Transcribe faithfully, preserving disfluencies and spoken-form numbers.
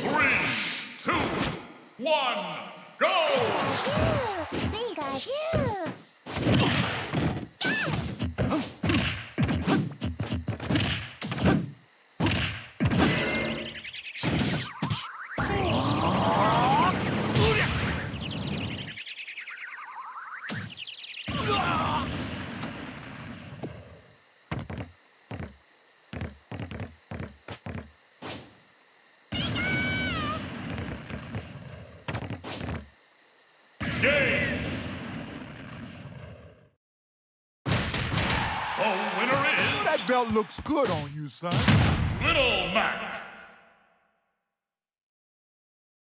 Three, two, one, go! Pikachu! Game! The winner is... That belt looks good on you, son. Little Mac.